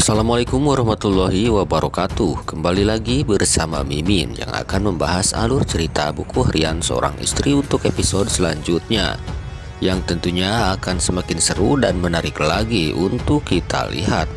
Assalamualaikum warahmatullahi wabarakatuh. Kembali lagi bersama Mimin yang akan membahas alur cerita buku harian seorang istri untuk episode selanjutnya, yang tentunya akan semakin seru dan menarik lagi untuk kita lihat.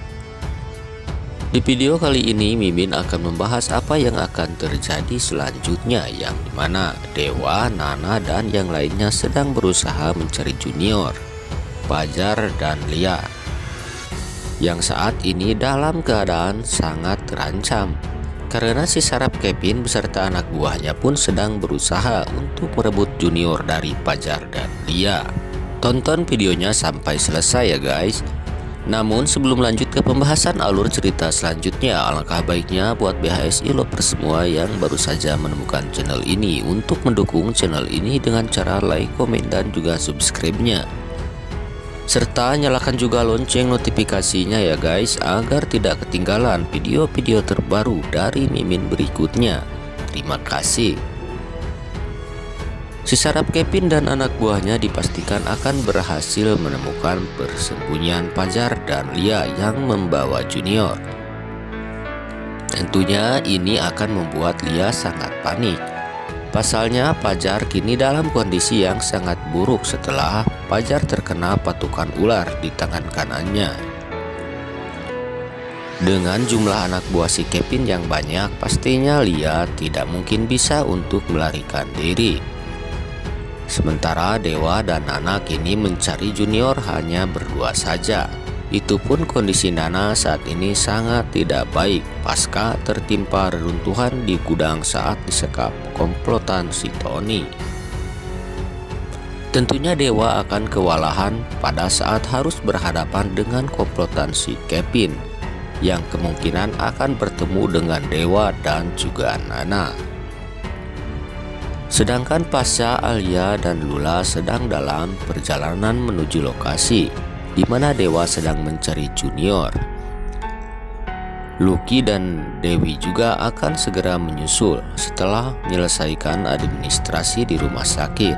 Di video kali ini Mimin akan membahas apa yang akan terjadi selanjutnya, yang dimana Dewa, Nana, dan yang lainnya sedang berusaha mencari Junior, Fajar, dan Lia, yang saat ini dalam keadaan sangat terancam karena si Sarap Kevin beserta anak buahnya pun sedang berusaha untuk merebut Junior dari Fajar dan Lia. Tonton videonya sampai selesai ya guys. Namun sebelum lanjut ke pembahasan alur cerita selanjutnya, alangkah baiknya buat BHSI lovers semua yang baru saja menemukan channel ini untuk mendukung channel ini dengan cara like, komen, dan juga subscribe-nya, serta nyalakan juga lonceng notifikasinya ya guys, agar tidak ketinggalan video-video terbaru dari Mimin berikutnya. Terima kasih. Si Sarap Kevin dan anak buahnya dipastikan akan berhasil menemukan persembunyian Fajar dan Lia yang membawa Junior. Tentunya ini akan membuat Lia sangat panik. Pasalnya Fajar kini dalam kondisi yang sangat buruk setelah Fajar terkena patukan ular di tangan kanannya. Dengan jumlah anak buah si Kevin yang banyak, pastinya Lia tidak mungkin bisa untuk melarikan diri. Sementara Dewa dan Nana kini mencari Junior hanya berdua saja. Itu pun kondisi Nana saat ini sangat tidak baik pasca tertimpa reruntuhan di gudang saat disekap komplotan si Tony. Tentunya Dewa akan kewalahan pada saat harus berhadapan dengan komplotan si Kevin, yang kemungkinan akan bertemu dengan Dewa dan juga Nana. Sedangkan Pasha, Alia, dan Lula sedang dalam perjalanan menuju lokasi di mana Dewa sedang mencari Junior. Lucky dan Dewi juga akan segera menyusul setelah menyelesaikan administrasi di rumah sakit.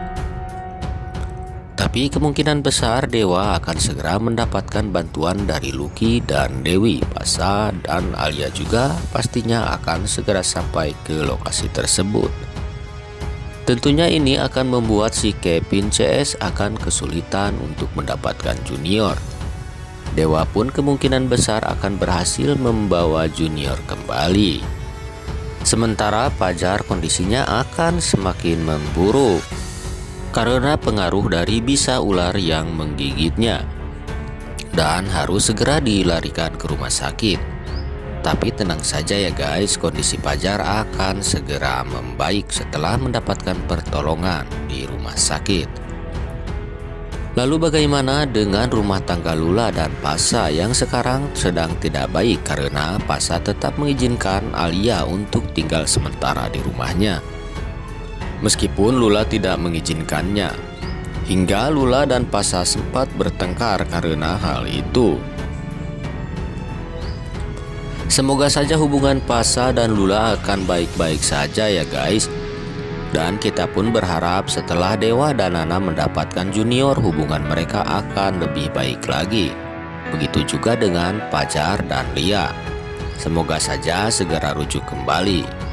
Tapi kemungkinan besar Dewa akan segera mendapatkan bantuan dari Lucky dan Dewi. Pasha dan Alia juga pastinya akan segera sampai ke lokasi tersebut. Tentunya ini akan membuat si Kevin CS akan kesulitan untuk mendapatkan Junior. Dewa pun kemungkinan besar akan berhasil membawa Junior kembali. Sementara Fajar kondisinya akan semakin memburuk karena pengaruh dari bisa ular yang menggigitnya dan harus segera dilarikan ke rumah sakit. Tapi tenang saja ya guys, kondisi Fajar akan segera membaik setelah mendapatkan pertolongan di rumah sakit. Lalu bagaimana dengan rumah tangga Lula dan Pasha yang sekarang sedang tidak baik karena Pasha tetap mengizinkan Alia untuk tinggal sementara di rumahnya, meskipun Lula tidak mengizinkannya. Hingga Lula dan Pasha sempat bertengkar karena hal itu. Semoga saja hubungan Pasha dan Lula akan baik-baik saja ya guys. Dan kita pun berharap setelah Dewa dan Nana mendapatkan Junior, hubungan mereka akan lebih baik lagi. Begitu juga dengan Fajar dan Lia. Semoga saja segera rujuk kembali.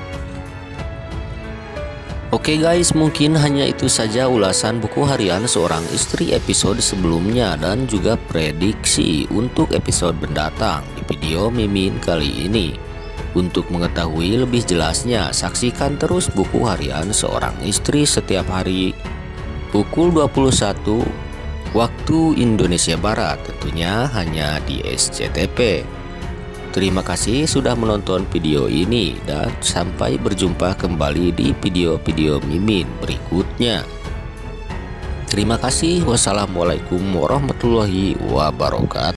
Oke guys, mungkin hanya itu saja ulasan buku harian seorang istri episode sebelumnya dan juga prediksi untuk episode mendatang di video Mimin kali ini. Untuk mengetahui lebih jelasnya, saksikan terus buku harian seorang istri setiap hari pukul 21 waktu Indonesia Barat, tentunya hanya di SCTV. Terima kasih sudah menonton video ini dan sampai berjumpa kembali di video-video Mimin berikutnya. Terima kasih. Wassalamualaikum warahmatullahi wabarakatuh.